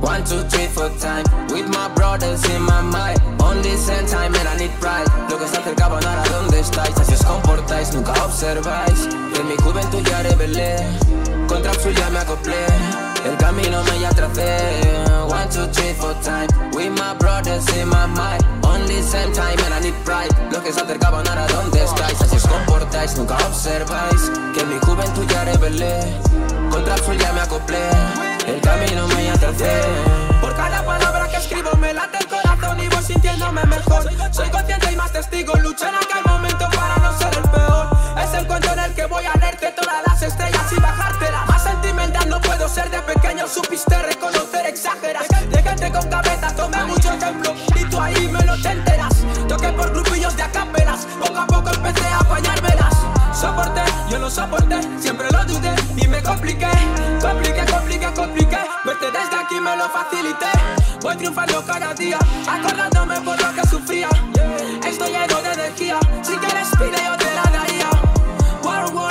1, 2, 3, 4 time. With my brothers in my mind. On the same time and I need pride. Lo que se acerca van a donde estáis. Así os comportáis, nunca observáis. Que en mi juventud ya rebelé. Contra el ya me acoplé. El camino me ya tracé. 1, 2, 3, 4 time. With my brothers in my mind. On the same time and I need pride. Lo que se acerca van a donde estáis. Así os comportáis, nunca observáis. Que en mi juventud ya rebelé. Contra el ya me acoplé. El camino me ya tracé. Por cada palabra que escribo me late el corazón y voy sintiéndome mejor. Soy consciente y más testigo. Luché en aquel momento para no ser el peor. Es el cuento en el que voy a leerte todas las estrellas y bajártelas. Más sentimental no puedo ser, de pequeño supiste reconocer, exageras. De gente con cabeza tomé mucho ejemplo y tú ahí me lo te enteras. Toqué por grupillos de acapelas, poco a poco empecé a apañármelas. Soporté, yo lo soporté, siempre lo dudé y me compliqué. Compliqué, verte desde aquí me lo facilité. Voy triunfando cada día, acordándome por lo que sufría. Estoy lleno de energía, si quieres pide yo te la daría. War,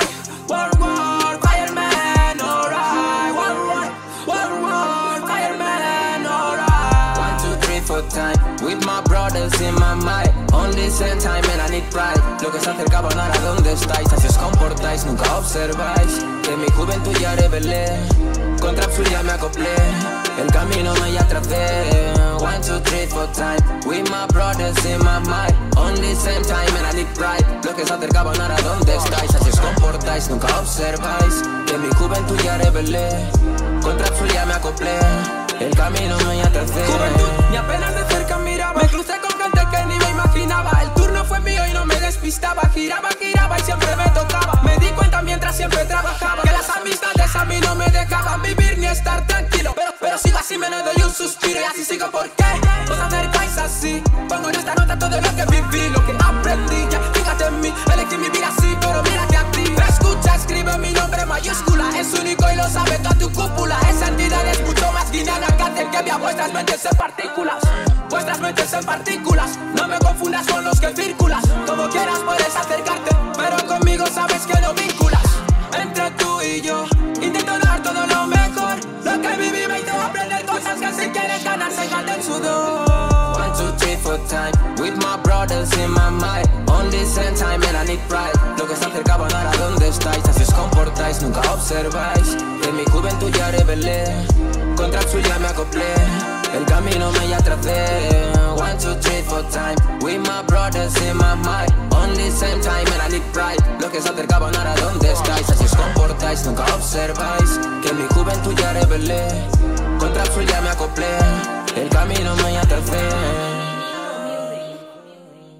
fireman, alright. War, fireman, alright. 1, 2, 3, 4 time. With my brothers in my mind. On the same time and I need pride. Lo que se acerca van a donde estáis. Así os comportáis, nunca observáis. Que en mi juventud ya rebelé. Contra el ya me acoplé. El camino me ya tracé. 1, 2, 3, 4 time. With my brothers in my mind. On the same time and I need pride. Lo que se acerca van a donde estáis. Así os comportáis, nunca observáis. Que en mi juventud ya rebelé. Contra el ya me acoplé. El camino me ya tracé. Juventud, ni apenas de cerca miraba. Me crucé con gente que ni me imaginaba. El turno fue mío y no me despistaba. Giraba y siempre me tocaba. Me di cuenta mientras siempre trabajaba que las amistades a mí no me dejaban vivir ni estar tranquilo. Pero sigo así, me doy un suspiro y así sigo. ¿Por qué? Os acercáis así. Pongo en esta nota todo lo que viví, lo que aprendí. Ya fíjate en mí, elegí mi vida así, pero mírate a ti. Escucha, escribe mi nombre mayúscula. Es único y lo sabe toda tu cúpula. Esa entidad es mucho más guineana que hacer que vea vuestras mentes en partículas. Vuestras mentes en partículas. No me confundas con los que circulas. Como quieras puedes acercarte, pero conmigo sabes que no vinculas. Entre tú y yo intento dar todo lo mejor. Lo que viví me hizo aprender cosas que si quieres ganar se gana el sudor. 1, 2, 3, 4 time. With my brothers in my mind. On the same time and I need pride. Lo que se acerca van a donde estáis. Así os comportáis, nunca observáis. Que en mi juventud ya rebelé. Contra el ya me acoplé. El camino me ya tracé. 1, 2, 3, 4 time. With my brothers in my mind. On the same time and I need pride. Lo que se acerca van a donde estáis. Así os comportáis, nunca observáis. Que en mi juventud ya rebelé.